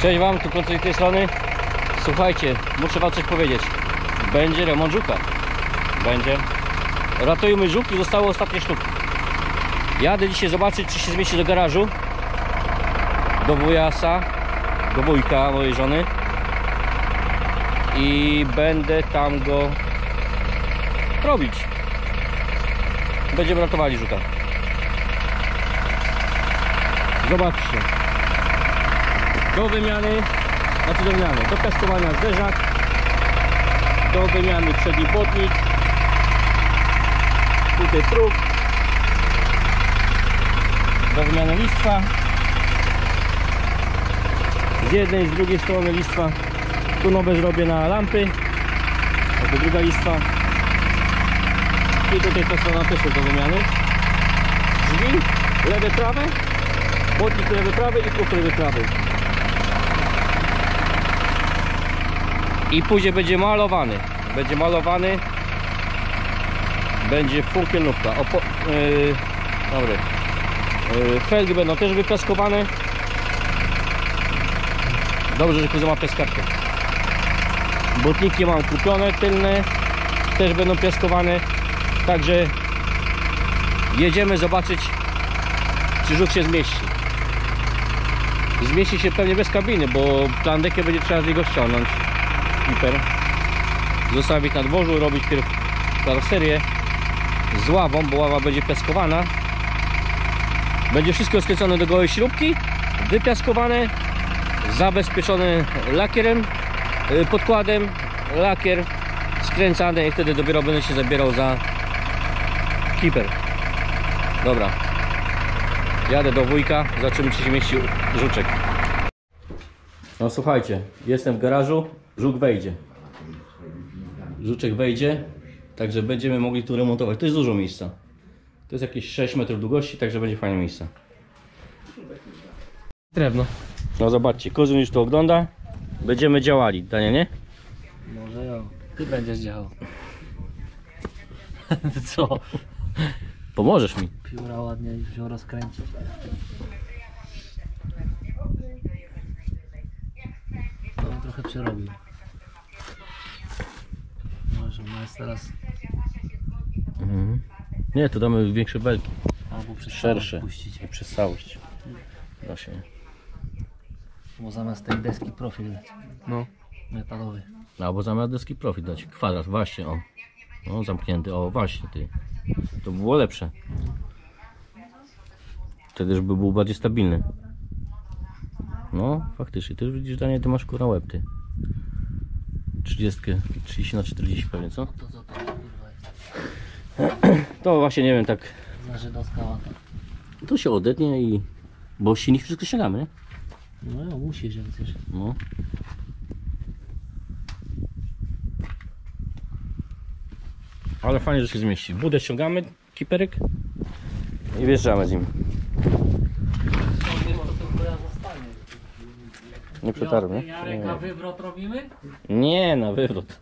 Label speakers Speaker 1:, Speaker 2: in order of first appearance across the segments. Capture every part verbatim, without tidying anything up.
Speaker 1: Cześć wam, tu Koncert z tej strony. Słuchajcie, muszę wam coś powiedzieć. Będzie remont żuka. Będzie. Ratujmy żuki, zostały ostatnie sztuki. Jadę dzisiaj zobaczyć, czy się zmieści do garażu. Do wujasa, do wujka mojej żony. I będę tam go robić. Będziemy ratowali żuka. Zobaczcie. Do wymiany, znaczy do wymiany, do piaskowania zderzak, do wymiany przedni błotnik, tutaj próg, do wymiany listwa, z jednej i z drugiej strony listwa, tu nowe zrobię na lampy, to druga listwa i tutaj ta strona też jest do wymiany, drzwi, lewe, prawe, błotnik lewy, prawy i próg lewy, prawy. I później będzie malowany. Będzie malowany. Będzie funkielnówka. Opo yy, dobry. Yy, felgi będą też wypiaskowane. Dobrze, że Kuza ma piaskarkę. Błotniki mam kupione, tylne. Też będą piaskowane. Także jedziemy zobaczyć, czy żuk się zmieści. Zmieści się pewnie bez kabiny, bo plandekę będzie trzeba z niego ściągnąć. Hiper. Zostawić na dworzu, robić pierw karoserię z ławą, bo ława będzie piaskowana. Będzie wszystko skręcone do gołej śrubki, wypiaskowane, zabezpieczone lakierem, podkładem, lakier skręcany i wtedy dopiero będę się zabierał za Keeper. Dobra, jadę do wujka, zobaczymy, czy się mieści żuczek. No słuchajcie, jestem w garażu, żuk wejdzie. Żuczek wejdzie, także będziemy mogli tu remontować. To jest dużo miejsca. To jest jakieś sześć metrów długości, także będzie fajne miejsce.
Speaker 2: Drewno.
Speaker 1: No zobaczcie, Kozyn już to ogląda. Będziemy działali, Dania, nie?
Speaker 2: Może ja. Ty będziesz działał. Co?
Speaker 1: Pomożesz mi.
Speaker 2: Pióra ładnie wziął rozkręcić. No trochę przerobił. Może ma jest teraz.
Speaker 1: Mhm. Nie, tu damy większe belki.
Speaker 2: Albo przez
Speaker 1: Szersze.
Speaker 2: puścić.
Speaker 1: Nie przez całość. Właśnie.
Speaker 2: Bo zamiast tej deski profil dać.
Speaker 1: No.
Speaker 2: Metalowy.
Speaker 1: Albo zamiast deski profil dać. Kwadrat, właśnie, o. O, zamknięty, o, właśnie, ty. To by było lepsze. Wtedy już by był bardziej stabilny. No, faktycznie, ty już widzisz, Daniel, ty masz kurwa łeb, ty. trzydzieści, trzydzieści na czterdzieści pewnie, co?
Speaker 2: To co to kurwa jest?
Speaker 1: To właśnie, nie wiem, tak.
Speaker 2: Na żydowska łata.
Speaker 1: To się odetnie i... Bo silnik wszystko ściągamy, nie?
Speaker 2: No ja musisz, jak chcesz.
Speaker 1: No. Ale fajnie, że się zmieści. Budę ściągamy, kiperek i wjeżdżamy z nim. Nie przetarł, nie?
Speaker 2: Jarek, a wywrot robimy?
Speaker 1: Nie, na wywrót.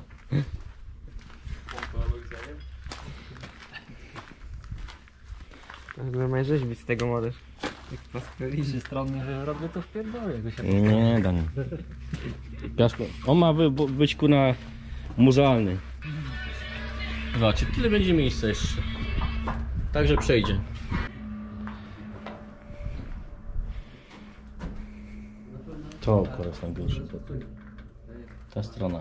Speaker 3: Normalnie rzeźbić z tego możesz.
Speaker 2: Trzy stronny wywrot, by to wpierdolę, go się
Speaker 1: Nie, Daniel. Piasko. On ma wy, być kuna muzealny. Zobaczcie, tyle będzie miejsca jeszcze. Także przejdzie. To akurat najgorsze. Ta strona.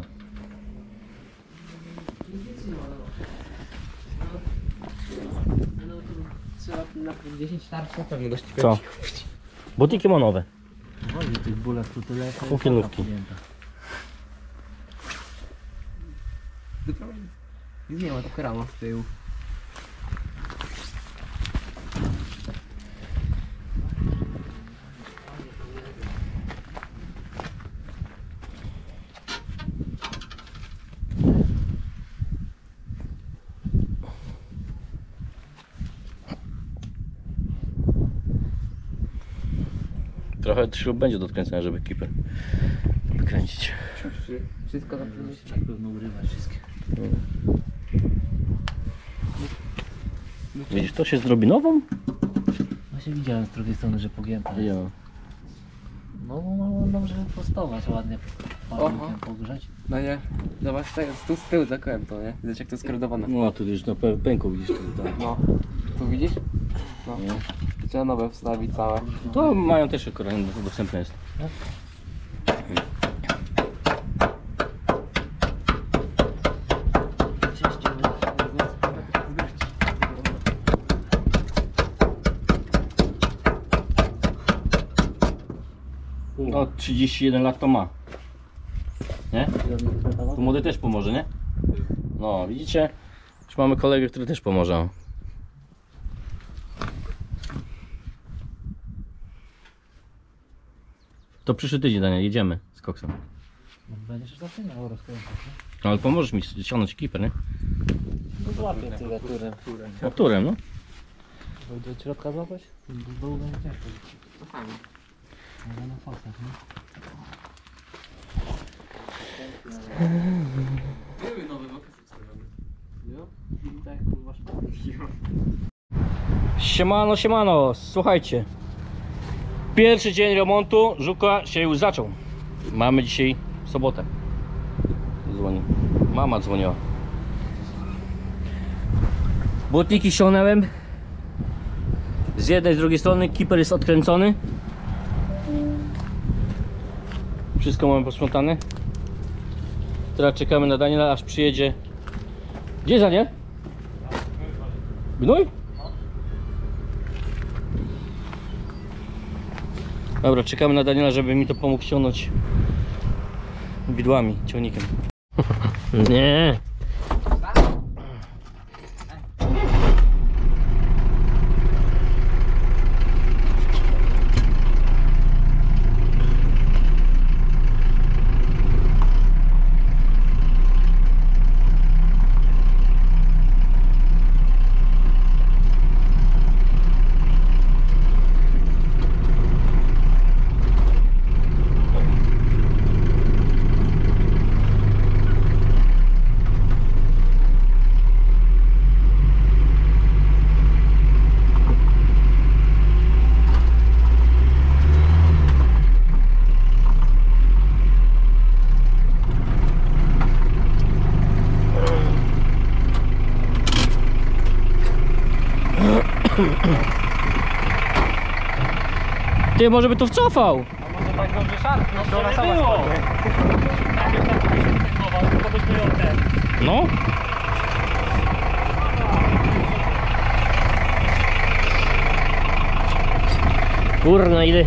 Speaker 3: Trzeba na dziesięć starczy na pewno dość.
Speaker 1: Co? Butiki ma nowe.
Speaker 2: Woli tych bólach tu tyle.
Speaker 1: Funkielnówki.
Speaker 3: Nic nie ma, tylko rama z tyłu.
Speaker 1: Trochę śrub będzie do odkręcenia, żeby Keeper wykręcić.
Speaker 3: Wszystko na pewno.
Speaker 2: Na pewno urywać wszystkie.
Speaker 1: Widzisz, to się zrobi nową?
Speaker 2: Właśnie widziałem z drugiej strony, że pogięta.
Speaker 1: Ja.
Speaker 2: No, no dobrze prostować ładnie.
Speaker 3: Oho.
Speaker 2: Ładnie pogrzać.
Speaker 3: No nie, zobacz, tak, tu z tyłu zakołem to, nie? Widać jak to skorodowane.
Speaker 1: No tu już no pęką widzisz tutaj.
Speaker 3: No, tu widzisz? No,
Speaker 1: Nie.
Speaker 3: trzeba nowe wstawić całe.
Speaker 1: To mają też akurat dostępne jest. No trzydzieści jeden lat to ma. Nie? Tu młody też pomoże, nie? No widzicie? Już mamy kolegę, który też pomoże. To przyszły tydzień, Daniel, jedziemy z koksem.
Speaker 2: Będziesz zaczynał rozkręcać, nie?
Speaker 1: No, ale pomożesz mi ściągnąć kiper, nie?
Speaker 2: No złapię tyle, którym.
Speaker 1: O którym, no?
Speaker 2: Będzie od środka złapać? Z dołu będzie ciężko.
Speaker 3: Czasami.
Speaker 2: Może na fosach, nie?
Speaker 3: Były nowe wokół wstawione. Jo? I tak tu masz
Speaker 1: Siemano, siemano, słuchajcie. Pierwszy dzień remontu Żuka się już zaczął. Mamy dzisiaj sobotę. Dzwoni. Mama dzwoniła. Błotniki ściągnąłem. Z jednej, z drugiej strony kiper jest odkręcony. Wszystko mamy posprzątane. Teraz czekamy na Daniela, aż przyjedzie. Gdzie jest Daniel? Gnój? Dobra, czekamy na Daniela, żeby mi to pomógł ściągnąć widłami, ciągnikiem. Nie. Ty, może by tu wcofał?
Speaker 2: Może tak dobrze szarpnąć, to ona sama
Speaker 1: było. No. Kurna, ile.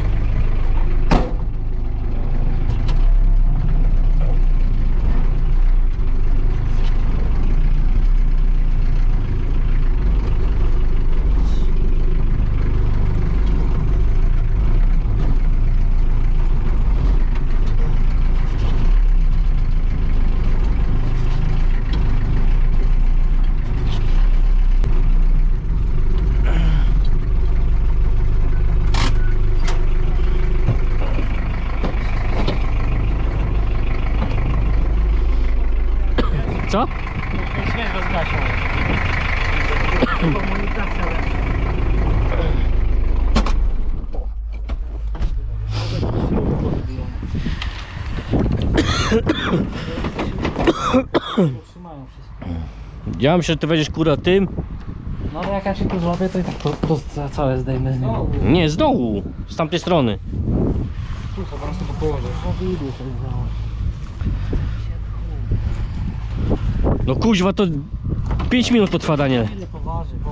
Speaker 1: Co?
Speaker 2: Świeżo zgasił. Komunikacja lepsza. Trzymają wszystko.
Speaker 1: Ja myślę, że ty będziesz kurwa tym.
Speaker 2: No ale jak ja się tu złapię, to i tak to, to za całe zdejmę z niego.
Speaker 1: Nie, z dołu, z tamtej strony.
Speaker 3: Tu po prostu to położysz.
Speaker 2: No widzę, to wziąłem.
Speaker 1: No kuźwa, to pięć minut potrwa, Daniel.
Speaker 2: Ile poważy, bo...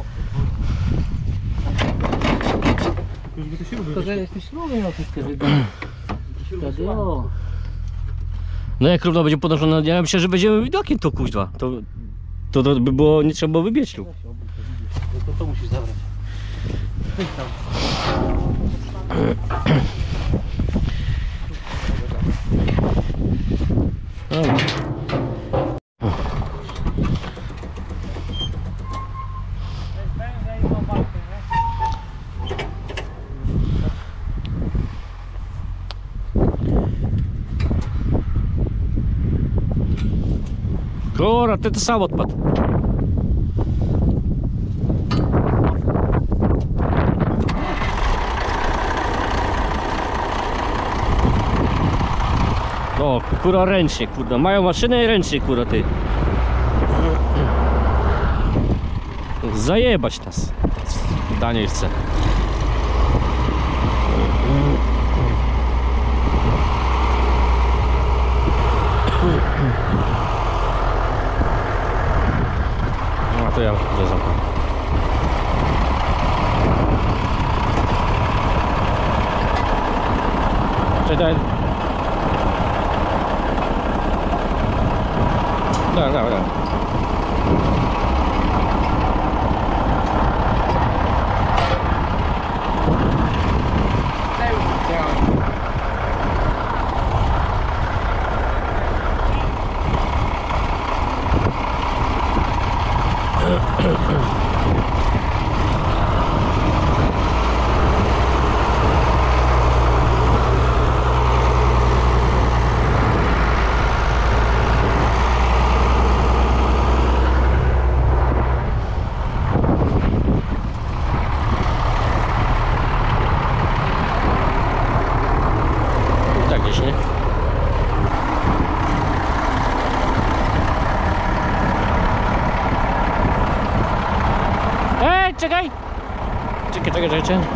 Speaker 2: To, że jesteś śruby miał wszystkie wydać. Wtedy o.
Speaker 1: No jak równo będzie podążone, ja myślę, że będziemy widokiem to kuźwa. To, to, to by było, nie trzeba było wybiec tu.
Speaker 2: To, to musisz zabrać. Wyjdź tam.
Speaker 1: Dobra. Kura, ty to sam odpadł. O, kurwa ręcznie, kurwa. Mają maszynę i ręcznie, kurwa, ty. Zajebać nas. Daniel chce. No to ja nie zamknę. Czekaj. Dawaj, dawaj, dawaj. Tak gdzieś, nie? Ej, czekaj! Czekaj, czekaj, czekaj, czekaj.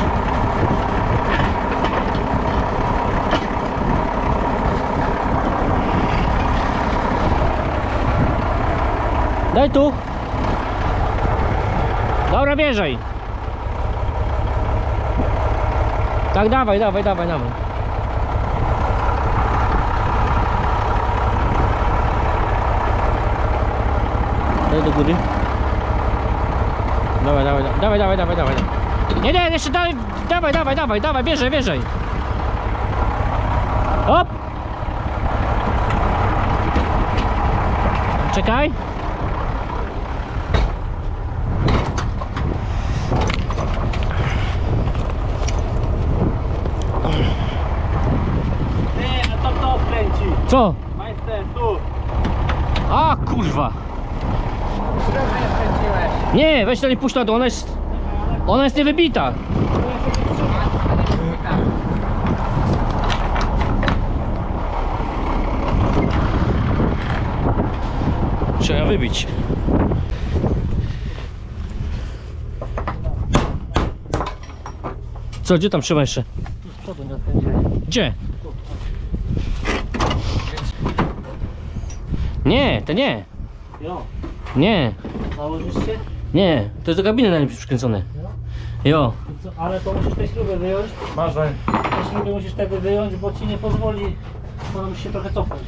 Speaker 1: Daj tu! Dobra, bierzej! Tak, dawaj, dawaj, dawaj, dawaj. Daj do góry. Dawaj, dawaj, dawaj, dawaj, dawaj, dawaj. Nie, nie, jeszcze dawaj, dawaj, dawaj, dawaj, dawaj, bierzej, bierzej. Hop! Czekaj.
Speaker 2: Nie, a to to kręci.
Speaker 1: Co?
Speaker 2: Majster, tu.
Speaker 1: A, kurwa.
Speaker 2: Śrubę kręciłeś.
Speaker 1: Nie, weź to nie puść na dół, ona jest... Ona jest niewybita. Trzeba wybić. Co, gdzie tam trzyma jeszcze?
Speaker 2: Tu z przodu nie odkręciłeś.
Speaker 1: Gdzie? Nie, to nie.
Speaker 2: Jo,
Speaker 1: Nie,
Speaker 2: założysz się?
Speaker 1: nie. To jest do kabiny na nim przykręcone. Jo.
Speaker 2: I co, ale to musisz te śruby wyjąć.
Speaker 3: Marzaj.
Speaker 2: Te śruby musisz wtedy wyjąć, bo ci nie pozwoli. Bo musisz się trochę cofnąć.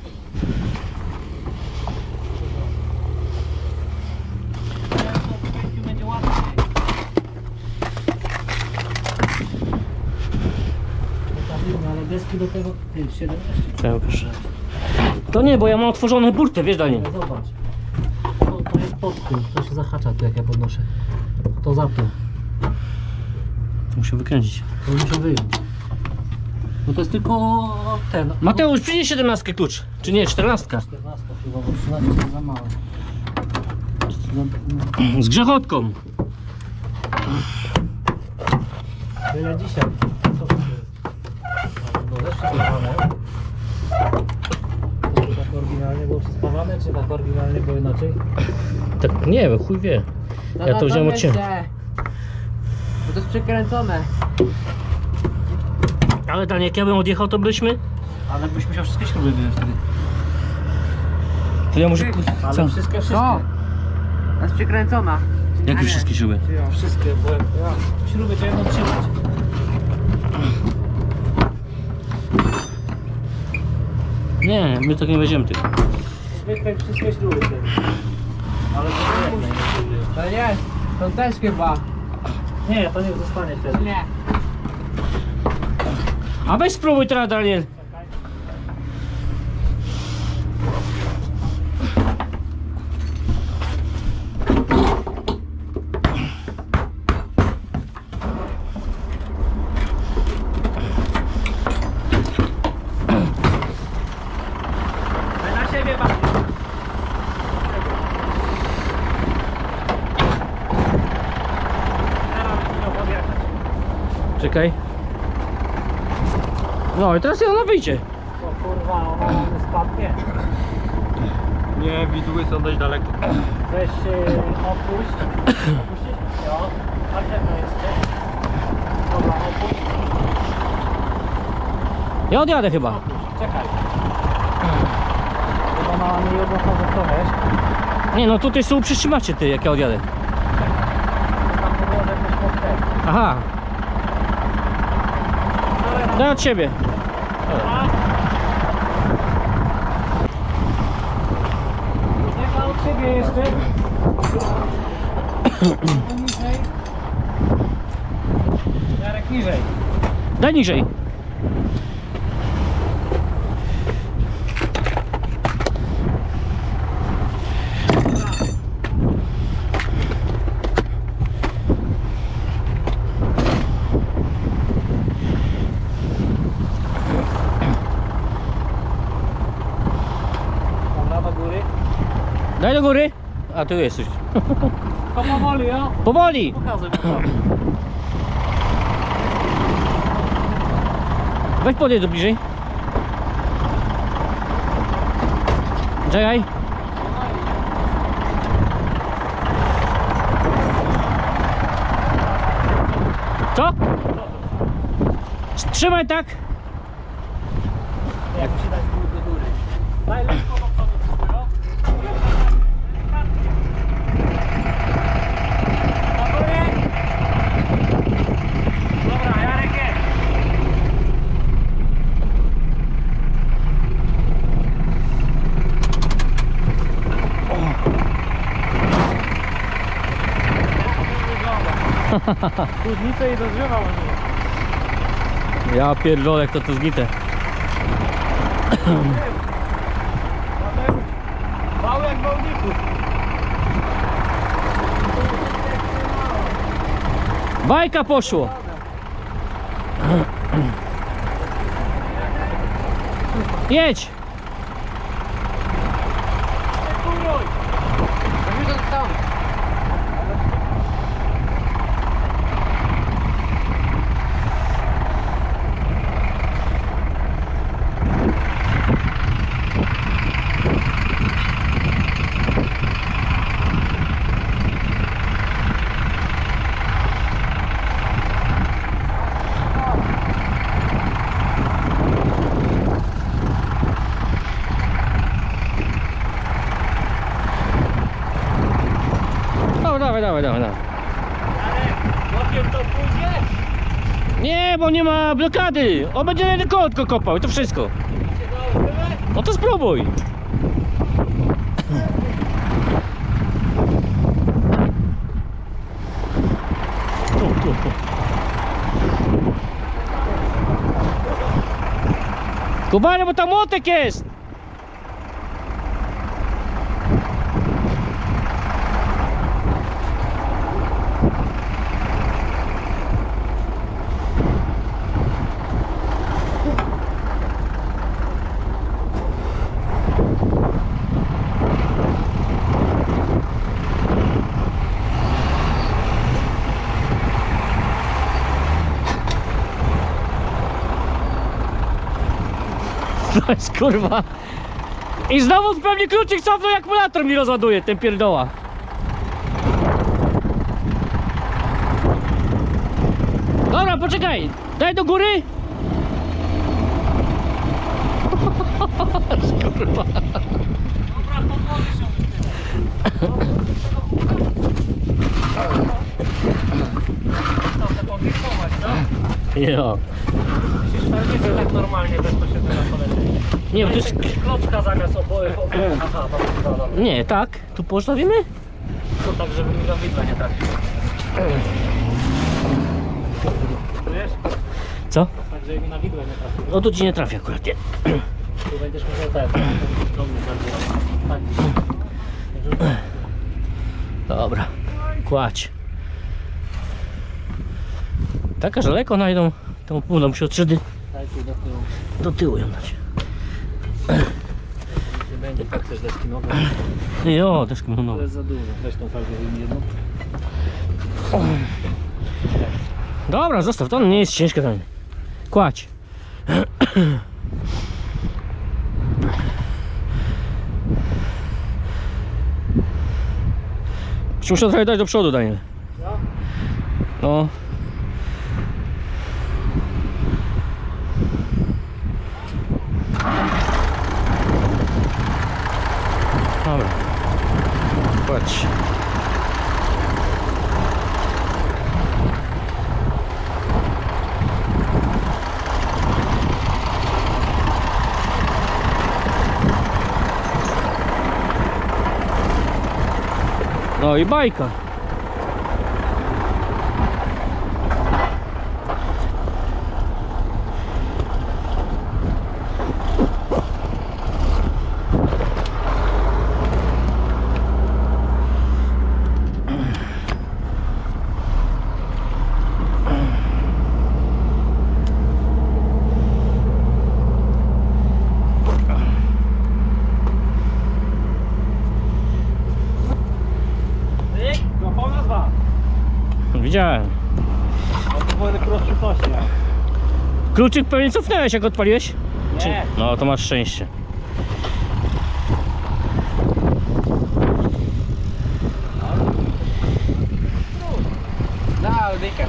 Speaker 2: Będzie łatwiej. Ale deski do tego ty, siedemnaście.
Speaker 1: To nie, bo ja mam otworzone burtę, wiesz Daniel.
Speaker 2: Ale zobacz. To, to jest pod tym, to się zahacza tu jak ja podnoszę. To za to.
Speaker 1: Muszę wykręcić.
Speaker 2: To muszę wyjąć. Bo to jest tylko ten.
Speaker 1: Mateusz, przynieś siedemnastkę klucz. Czy nie, czternastka.
Speaker 2: czternaście chyba, bo trzynaście jest za małe.
Speaker 1: Z grzechotką.
Speaker 2: Byle dzisiaj. Co to jest? No jeszcze spawane. Tak oryginalnie było spawane, czy tak oryginalnie było inaczej?
Speaker 1: Tak nie wiem, chuj wie. Ja to wziąłem od ciebie.
Speaker 2: Bo to jest przekręcone.
Speaker 1: Ale Daniel, jak ja bym odjechał, to byśmy...
Speaker 2: Ale byś musiał wszystkie śruby wyjąć wtedy.
Speaker 1: To ja muszę...
Speaker 2: Ale
Speaker 1: Co?
Speaker 2: wszystkie, wszystkie.
Speaker 4: To jest przykręcona.
Speaker 1: Jakie wszystkie śruby?
Speaker 2: Wszystkie, bo ja, śruby to jedno trzymać.
Speaker 1: Nie, my tak nie weźmiemy tych.
Speaker 2: Wykręć wszystkie śruby wtedy. Ale to nie jednej.
Speaker 4: To nie, to też chyba.
Speaker 2: Nie, to nie zostanie wtedy.
Speaker 4: Nie.
Speaker 1: A weź spróbuj teraz, Daniel.
Speaker 2: Na siebie bardziej. Teraz będziemy podjechać.
Speaker 1: Czekaj. No i teraz ona wyjdzie.
Speaker 2: kurwa, ona spadnie.
Speaker 3: Nie, widły są dość daleko.
Speaker 2: Weź się opuść. Opuścić? Jo. A czego jeszcze? Dobra, opuść.
Speaker 1: Ja odjadę chyba.
Speaker 2: Opuść. Czekaj. Chyba mała mi jedną wiesz?
Speaker 1: Nie no, tutaj są przytrzymacie ty, jak ja odjadę.
Speaker 2: Tam to było jakoś pod te.
Speaker 1: Aha. Daj od siebie.
Speaker 2: Czekaj od siebie jeszcze. Niżej. Jarek niżej.
Speaker 1: Daj niżej.
Speaker 2: Dobra, do góry.
Speaker 1: Daj do góry. A tu jesteś.
Speaker 2: To powoli, jo?
Speaker 1: Powoli.
Speaker 2: Pokazuj, pokazuj.
Speaker 1: Weź podjedź do bliżej. Czekaj. Co? Trzymaj tak.
Speaker 2: Jak musi dać do góry. Daj lekko do przodu, jo? Na górę. Dobra, Jarek jest. Chłodnicę i dozrzewa może.
Speaker 1: Ja pierdolę, jak to tu zgnite.
Speaker 2: Mały jak bałników.
Speaker 1: Bajka poszło. Jedź.
Speaker 2: Kuruj.
Speaker 4: Widzę tam.
Speaker 1: Dawaj, dawaj, dawaj, dawaj. dawaj.
Speaker 2: Łapiem to pójdzie?
Speaker 1: Nie, bo nie ma blokady. On będzie jeden kotko kopał i to wszystko. No to spróbuj. Tu, tu, tu. Kubanie, bo tam młotek jest. To jest kurwa. I znowu pewnie kluczyk cofnął, jak akumulator mi rozładuje, ten pierdoła. Dobra, poczekaj. Daj do góry. Kurwa.
Speaker 2: Dobra, podwody się to chcę podwiksować, no?
Speaker 1: Jo.
Speaker 2: Musisz pewnie tak normalnie bezpośrednio na polecenie.
Speaker 1: Nie, bo to jest...
Speaker 2: Klocka zamiast oboje. Aha, dobra, dobra.
Speaker 1: Nie, tak. Tu postawimy?
Speaker 2: To tak, żeby mi do widła nie trafił. Wiesz?
Speaker 1: Co?
Speaker 2: Tak, żeby mi na widłę nie trafił.
Speaker 1: No tu ci nie trafi akurat, nie.
Speaker 2: Tu będziesz musiał tak. Ciągnąć bardziej. Tak.
Speaker 1: Dobra, kładź. Taka, że lekko najdą, to uda mu się od szedy
Speaker 2: Daj tu do tyłu.
Speaker 1: do tyłu ją dać.
Speaker 2: Nie będzie tak też deski nowe.
Speaker 1: Jo, też no.
Speaker 2: To jest za dużo. Weź tą farbę wyjmij jedną.
Speaker 1: Dobra, zostaw, to nie jest ciężkie tam. Kładź. Muszę trochę dać do przodu, Daniel. No. Dobra. Patrz. No i bajka. Widziałem. Kluczyk pewnie cofnąłeś, jak odpaliłeś? Czy...
Speaker 2: Nie.
Speaker 1: No to masz szczęście.
Speaker 4: Da, Audyka.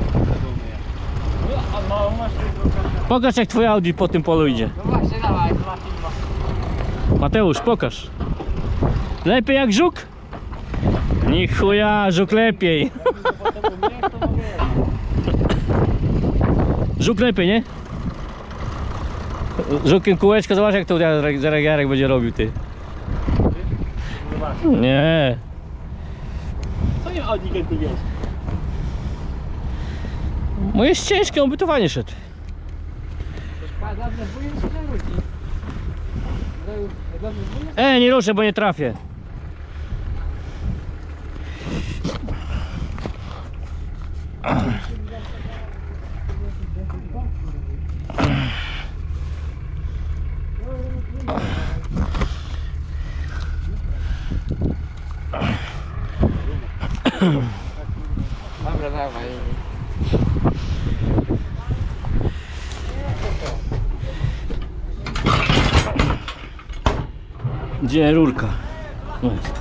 Speaker 2: A mało masz
Speaker 1: Pokaż, jak twoje Audi po tym polu idzie.
Speaker 4: No właśnie, dawaj, zobaczymy.
Speaker 1: Mateusz, pokaż. Lepiej jak żuk? Ni chuja, żuk lepiej. Żuk lepiej, nie? Żukiem kółeczko, zobacz, jak to Jarek będzie robił, ty. Nie.
Speaker 2: Co nie Audi tu wiesz?
Speaker 1: Bo jest ciężkie, on by tu fajnie szedł. E, nie ruszę, bo nie trafię.
Speaker 4: Dobra, dawaj.
Speaker 1: Gdzie rurka? No jest.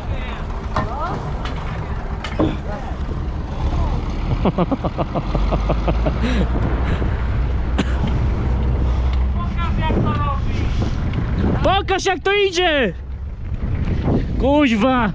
Speaker 1: Pokaż, jak to idzie! Kuźwa!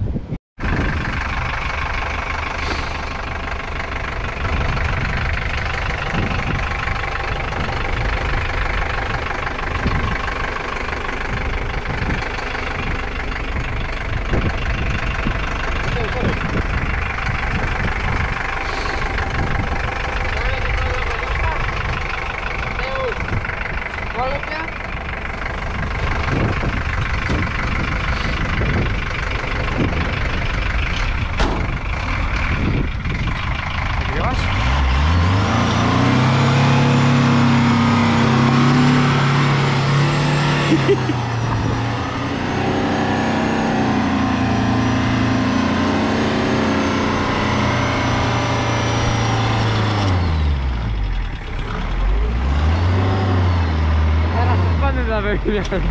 Speaker 4: Teraz pany dla wymiany.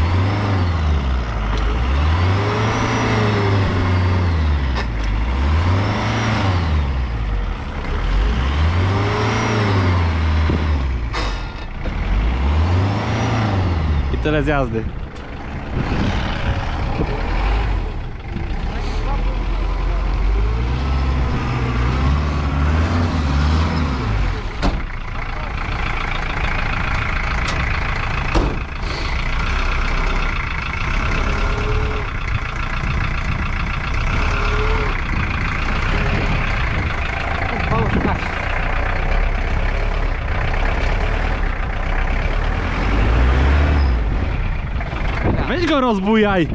Speaker 2: I tyle z jazdy. Weź go rozbujaj!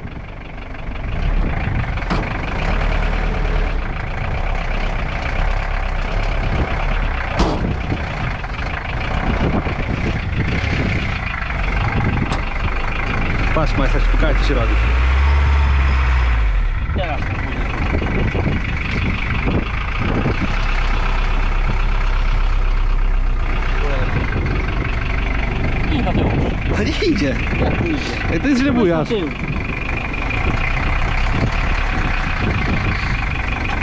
Speaker 2: Patrz, majstać, pokaż, co się robi.
Speaker 1: Teraz. I Mateusz.
Speaker 2: A nie idzie! Ej, to jest źle bujasz.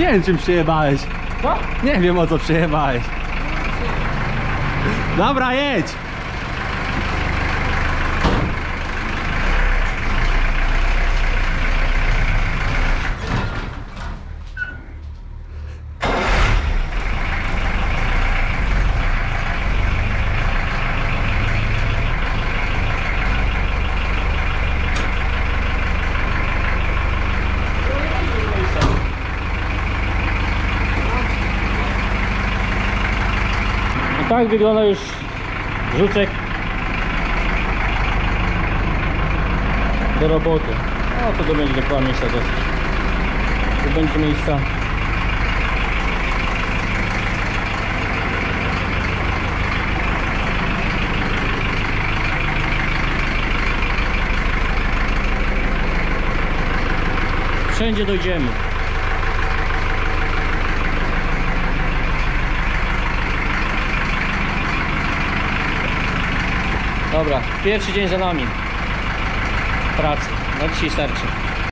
Speaker 5: Nie wiem czym przyjebałeś.
Speaker 1: Co?
Speaker 5: Nie wiem o co przyjebałeś. Dobra, jedź!
Speaker 1: I tak wygląda już żuczek do roboty. No to to będzie dokładnie miejsca dosyć. Tu będzie miejsca. Wszędzie dojdziemy. Dobra, pierwszy dzień za nami pracy. Na dzisiaj starczy.